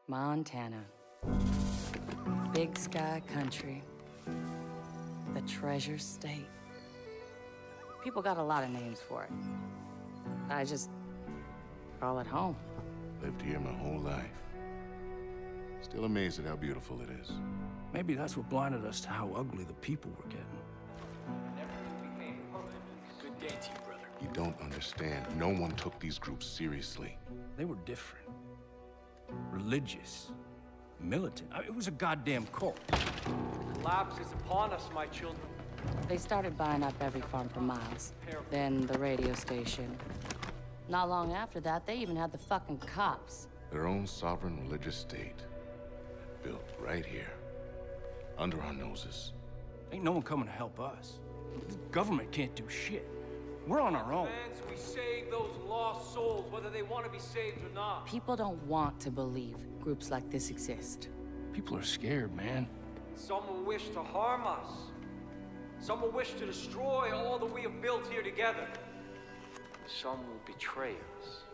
Montana. Big sky country. The treasure state. People got a lot of names for it. I just call it home. Lived here my whole life. Still amazed at how beautiful it is. Maybe that's what blinded us to how ugly the people were getting. Good day to you, brother. You don't understand. No one took these groups seriously. They were different. Religious. Militant. I mean, it was a goddamn cult. Collapse is upon us, my children. They started buying up every farm for miles. Then the radio station. Not long after that, they even had the fucking cops. Their own sovereign religious state. Built right here. Under our noses. Ain't no one coming to help us. The government can't do shit. We're on our own. Fans, we save those lost souls, whether they want to be saved or not. People don't want to believe groups like this exist. People are scared, man. Some will wish to harm us. Some will wish to destroy all that we have built here together. Some will betray us.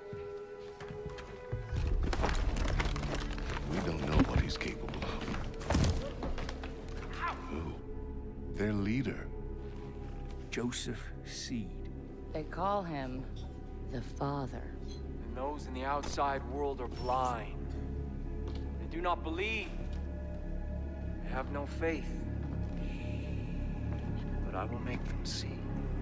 We don't know what he's capable of. Who? Their leader. Joseph Seed. They call him the Father. And those in the outside world are blind. They do not believe. They have no faith. But I will make them see.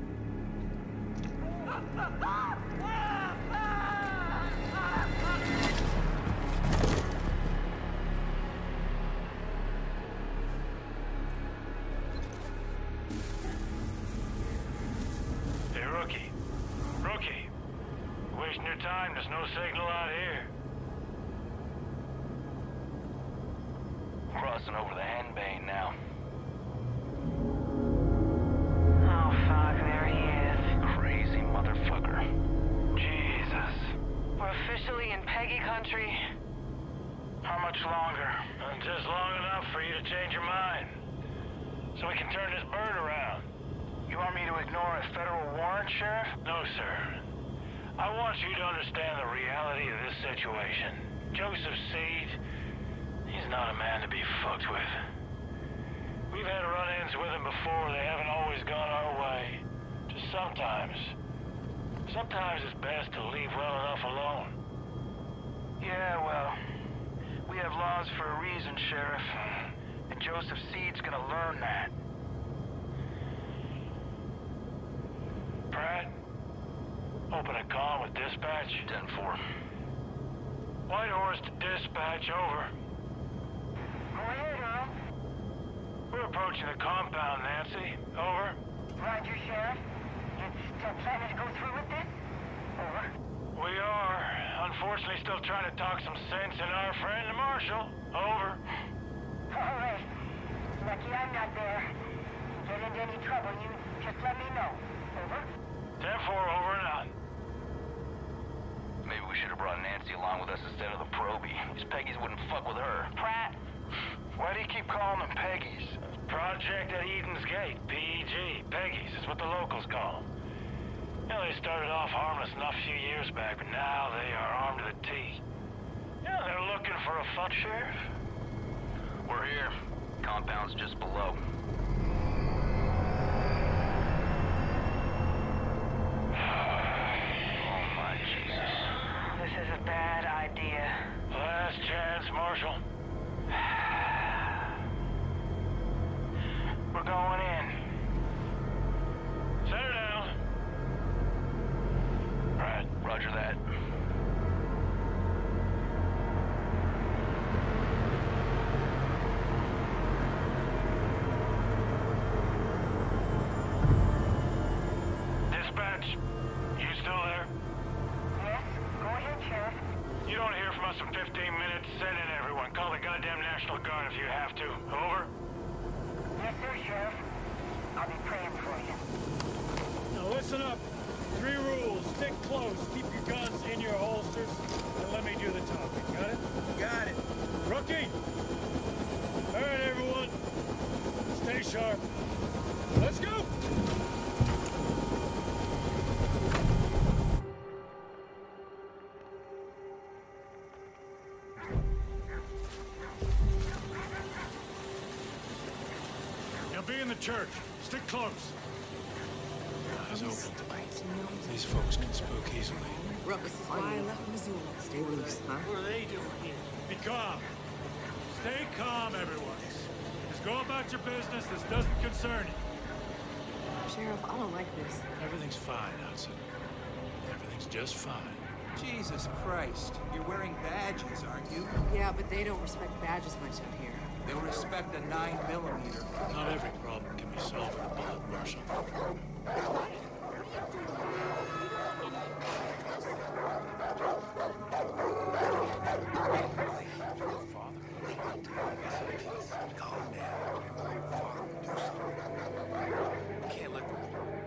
Hey, Rookie. Rookie. Wasting your time. There's no signal out here. Crossing over the Henbane now. Oh, fuck, there he is. Crazy motherfucker. Jesus. We're officially in Peggy country. How much longer? Just long enough for you to change your mind. So we can turn this bird around. You want me to ignore a federal warrant, Sheriff? No, sir. I want you to understand the reality of this situation. Joseph Seed, he's not a man to be fucked with. We've had run-ins with him before. They haven't always gone our way. Just sometimes. Sometimes it's best to leave well enough alone. Yeah, well, we have laws for a reason, Sheriff. And Joseph Seed's gonna learn that. Pratt, open a comm with dispatch. 10-4. Whitehorse to dispatch, over. Go ahead, Earl. We're approaching the compound, Nancy. Over. Roger, Sheriff. You still planning to go through with this? Over. We are. Unfortunately, still trying to talk some sense in our friend, the Marshal. Over. All right. Lucky I'm not there. Get into any trouble, you just let me know. Over. 10-4, over and out. Maybe we should have brought Nancy along with us instead of the Proby. These Peggies wouldn't fuck with her. Pratt. Why do you keep calling them Peggies? Project at Eden's Gate, PEG. Peggies is what the locals call them. You know, they started off harmless enough a few years back, but now they are armed to the teeth. Yeah, they're looking for a fuck, Sheriff. We're here. Compound's just below. Oh, my Jesus. This is a bad idea. Last chance, Marshal. We're going in. Set her down. Right, roger that. Dispatch, you still there? Yes? Go ahead, Sheriff. You don't hear from us in 15 minutes. Send in everyone. Call the goddamn National Guard if you have to. Over. Yes, sir, Sheriff. I'll be praying for you. Now listen up. 3 rules. Stick close. Keep your guns in your holsters. And let me do the talking. Got it? Got it. Rookie! All right, everyone. Stay sharp. Let's go! Stay in the church. Stick close. Eyes open. These folks can spook easily. This is why I left Missoula. Stay loose, huh? What are they doing here? Be calm. Stay calm, everyone. Just go about your business. This doesn't concern you. Sheriff, I don't like this. Everything's fine, Hudson. Everything's just fine. Jesus Christ. You're wearing badges, aren't you? Yeah, but they don't respect badges much out here. They'll respect a 9mm. Not every problem can be solved with a bullet, Marshal. Calm down. Father will do something. We can't let them...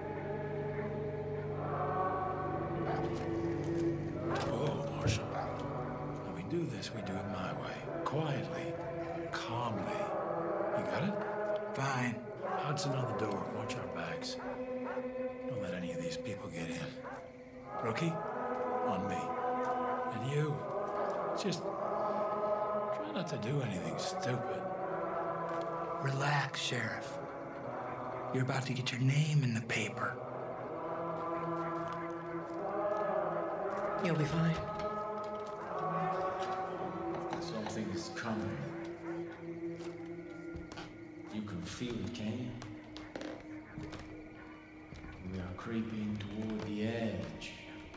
Whoa, Marshal. When we do this, we do it my way. Quietly. Calmly. You got it? Fine. Hudson on the door. Watch our backs. Don't let any of these people get in. Rookie? On me. And you? Just... try not to do anything stupid. Relax, Sheriff. You're about to get your name in the paper. You'll be fine. Something is coming. You can feel it, can you? We are creeping toward the edge.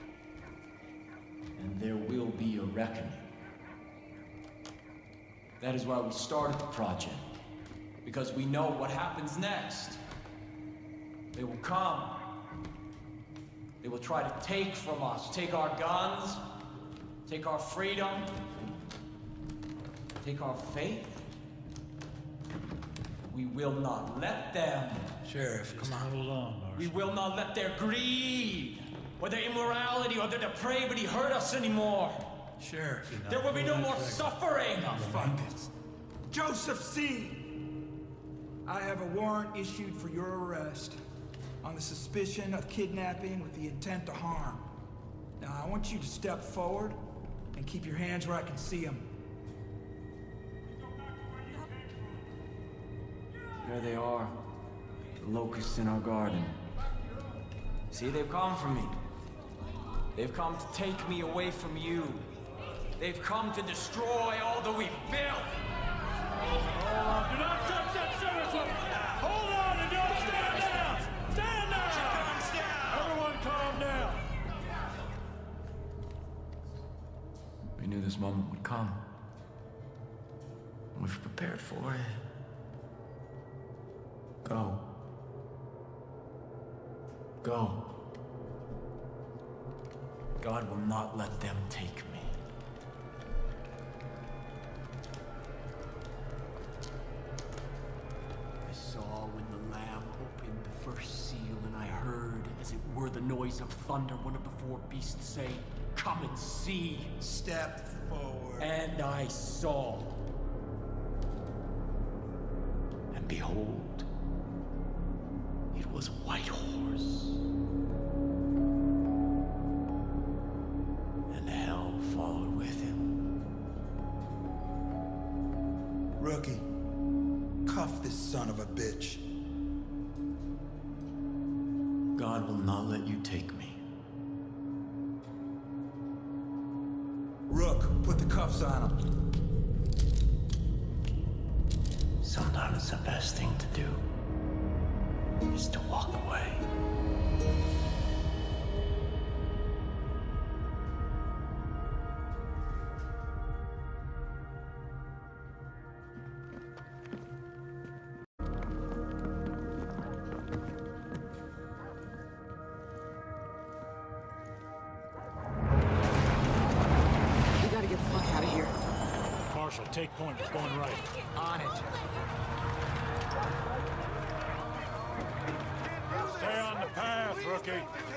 And there will be a reckoning. That is why we started the project. Because we know what happens next. They will come. They will try to take from us. Take our guns. Take our freedom. Take our faith. We will not let them. Sheriff, come on. Hold on, Marshal. We will not let their greed, or their immorality, or their depravity hurt us anymore. Sheriff. There will be no more suffering. Oh, fuck this. Joseph C. I have a warrant issued for your arrest on the suspicion of kidnapping with the intent to harm. Now, I want you to step forward and keep your hands where I can see them. There they are. The locusts in our garden. See, they've come for me. They've come to take me away from you. They've come to destroy all that we've built. Do not touch that service! Hold on and don't stand down! Stand down! Everyone calm down! We knew this moment would come. We've prepared for it. Go. Go. God will not let them take me. I saw when the Lamb opened the first seal, and I heard, as it were the noise of thunder, one of the four beasts say, "Come and see." Step forward. And I saw. And behold, it was a white horse. And hell followed with him. Rookie, cuff this son of a bitch. God will not let you take me. Rook, put the cuffs on him. Sometimes the best thing to do is to walk away. We gotta get the fuck out of here. Marshal, take point. We're going right. On it. Stay on the path, rookie.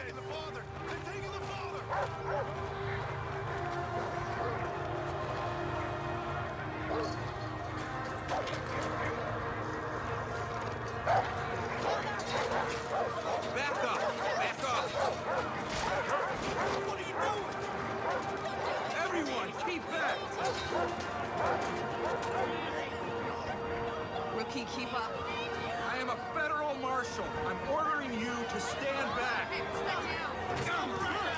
Back up! Back up! What are you doing? Everyone, keep back! Rookie, keep up. I am a Marshal, I'm ordering you to stand back. Stand down. Come right